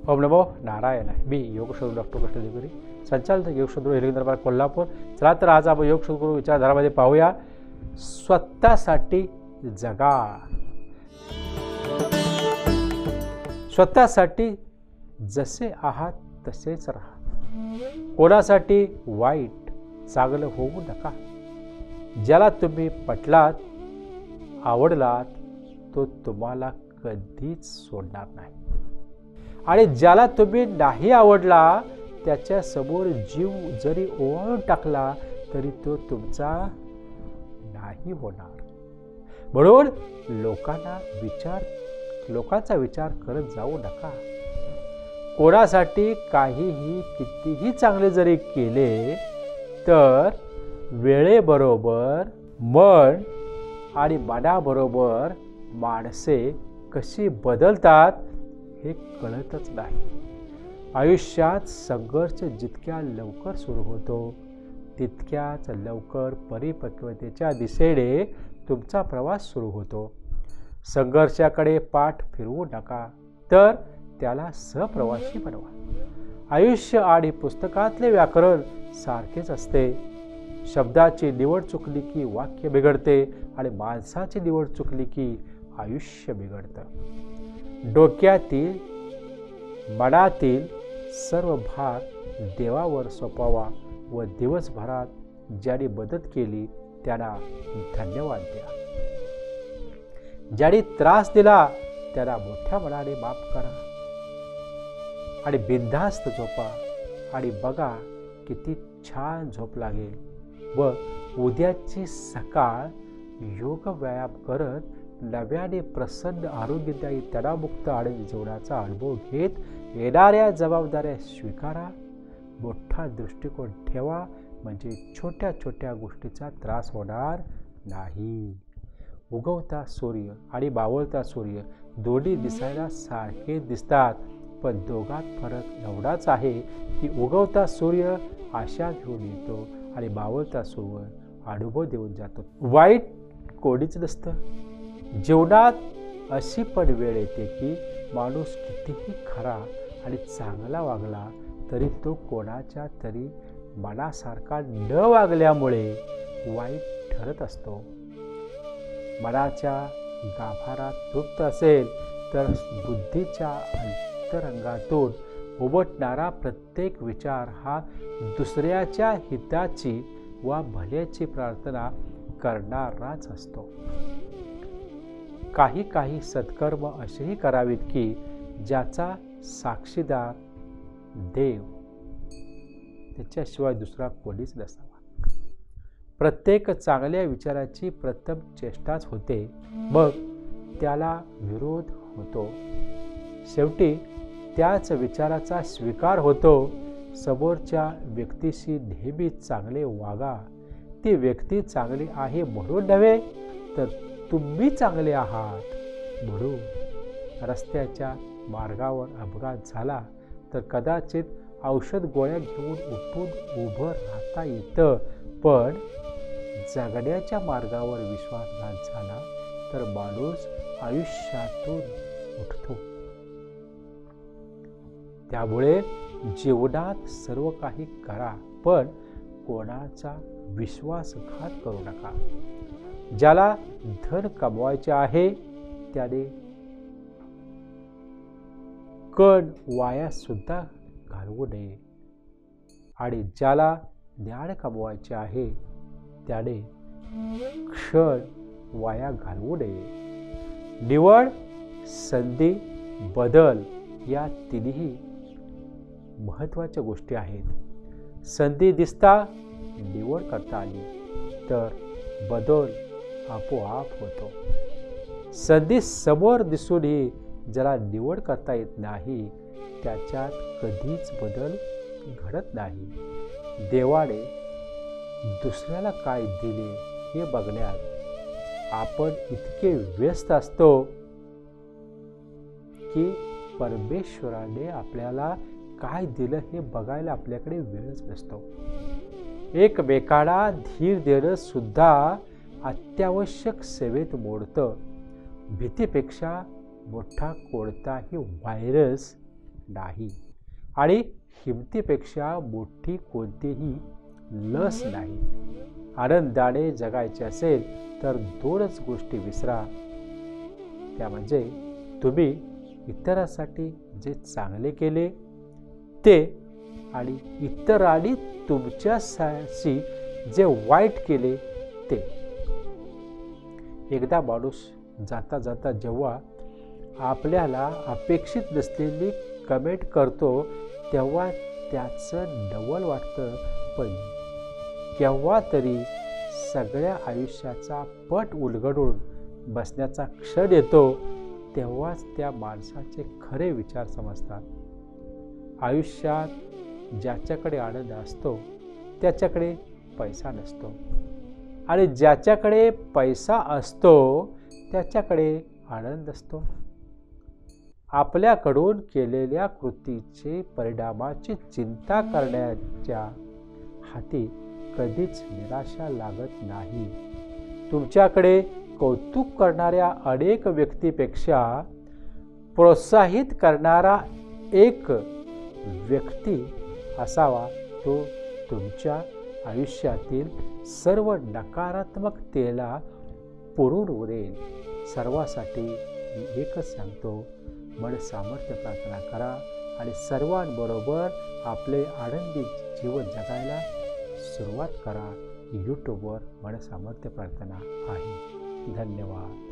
ओम नमो नारायण. मी योगशोधू डॉक्टर कृष्ण देवगिरी, संचालक योगशोधू हेलिंद्रबार कोल्हापूर. चला तर आज आपण योगशोधू विचारधारामध्ये पाहूया, स्वतःसाठी जगा. स्वतःसाठी जसे आहात तसेच राहा. कोणासाठी वाईट चांगलं होऊ नका. ज्याला तुम्ही पटलात, आवडलात, तो तुम्हाला कधीच सोडणार नाही. आणि ज्याला तुम्ही नाही आवडला, त्याच्या समोर जीव जरी ओवाळून टाकला तरी तो तुमचा नाही होणार. म्हणून लोकांचा विचार करत जाऊ नका. कोणासाठी काहीही कितीही चांगले जरी केले तर वेळेबरोबर मन आणि मनाबरोबर माणसे कशी बदलतात हे कळतच नाही. आयुष्यात संघर्ष जितक्या लवकर सुरू होतो तितक्याच लवकर परिपक्वतेच्या दिशेने तुमचा प्रवास सुरू होतो. संघर्षाकडे पाठ फिरवू नका, तर त्याला सहप्रवासी बनवा. आयुष्य आणि पुस्तकातले व्याकरण सारखेच असते. शब्दाची निवड चुकली की वाक्य बिघडते आणि माणसाची निवड चुकली की आयुष्य बिघडतं. डोक्यातील मनातील सर्व भार देवावर सोपवा व दिवसभरात ज्याने मदत केली त्यांना धन्यवाद द्या. ज्याने त्रास दिला त्याला मोठ्या मनाने माफ करा आणि बिनधास्त झोपा. आणि बघा किती छान झोप लागेल. व उद्याची सकाळ योग व्यायाम करत नव्याने प्रसन्न आरोग्यदायी तणावमुक्त आनंदी जीवनाचा अनुभव घेत येणाऱ्या जबाबदाऱ्या स्वीकारा. मोठा दृष्टिकोन ठेवा, म्हणजे छोट्या छोट्या गोष्टीचा त्रास होणार नाही. उगवता सूर्य आणि मावळता सूर्य दोन्ही दिसायला सारखे दिसतात, पण दोघात फरक एवढाच आहे की उगवता सूर्य आशा घेऊन येतो आणि मावळता सूर्य अनुभव देऊन जातो. वाईट कोणीच नसतं. जीवनात अशी पण वेळ येते की माणूस कितीही खरा आणि चांगला वागला तरी तो कोणाच्या तरी मनासारखा न वागल्यामुळे वाईट ठरत असतो. मनाच्या गाभारात तृप्त असेल तर बुद्धीच्या अंतरंगातून उमटणारा प्रत्येक विचार हा दुसऱ्याच्या हिताची वा भल्याची प्रार्थना करणाराच असतो. काही सत्कर्म असेही करावीत की ज्याचा साक्षीदार देव, त्याच्याशिवाय दुसरा कोणीच नसावा. प्रत्येक चांगल्या विचाराची प्रथम चेष्टाच होते, मग त्याला विरोध होतो. शेवटी त्याच विचाराचा स्वीकार होतो. समोरच्या व्यक्तीशी नेहमी चांगले वागा. ती व्यक्ती चांगली आहे म्हणून नव्हे, तर तुम्ही चांगले आहात म्हणून. रस्त्याच्या मार्गावर अपघात झाला तर कदाचित औषध गोळ्या घेऊन उठून उभं राहता येतं, पण जगण्याच्या मार्गावर विश्वासघात झाला तर माणूस आयुष्यातून उठतो. त्यामुळे जीवनात सर्व काही करा, पण कोणाचा विश्वासघात करू नका. ज्याला धन कमवायचे आहे त्याने कण वाया सुद्धा घालवू नये, आणि ज्याला ज्ञान कमवायचे आहे त्याने क्षण वाया घालवू नये. निवड, संधी, बदल या तिन्ही महत्त्वाच्या गोष्टी आहेत. संधी दिसता निवड करता आली तर बदल आपोआप होतो. संधी समोर दिसूनही ज्याला निवड करता येत नाही त्याच्यात कधीच बदल घडत नाही. देवाने दुसऱ्याला काय दिले हे बघण्यात आपण इतके व्यस्त असतो की परमेश्वराने आपल्याला काय दिलं हे बघायला आपल्याकडे वेळच नसतो. एकमेकांना धीर देणं सुद्धा अत्यावश्यक सेवेत मोडतं. भीतीपेक्षा मोठा कोणताही व्हायरस नाही आणि हिमतीपेक्षा मोठी कोणतीही लस नाही. आनंदाने जगायचे असेल तर दोनच गोष्टी विसरा, त्या म्हणजे तुम्ही इतरांसाठी जे चांगले केले ते आणि इतरांनी तुमच्याशी जे वाईट केले ते. एकदा माणूस जाता जाता जेव्हा आपल्याला अपेक्षित नसलेली कमेंट करतो तेव्हा त्याचं नवल वाटतं, पण केव्हा तरी सगळ्या आयुष्याचा पट उलगडून बसण्याचा क्षण येतो तेव्हाच त्या माणसाचे खरे विचार समजतात. आयुष्यात ज्याच्याकडे आनंद असतो त्याच्याकडे पैसा नसतो आणि ज्याच्याकडे पैसा असतो त्याच्याकडे आनंद असतो. आपल्याकडून केलेल्या कृतीचे परिणामाची चिंता करण्याच्या हाती कधीच निराशा लागत नाही. तुमच्याकडे कौतुक करणाऱ्या अनेक व्यक्तीपेक्षा प्रोत्साहित करणारा एक व्यक्ती असावा, तो तुमच्या आयुष्यातील सर्व नकारात्मकतेला पुरून उरेल. सर्वांसाठी मी एकच सांगतो, मन सामर्थ्य प्रार्थना करा आणि सर्वांबरोबर आपले आनंदी जीवन जगायला सुरुवात करा. यूट्यूबवर मन सामर्थ्य प्रार्थना आहे. धन्यवाद.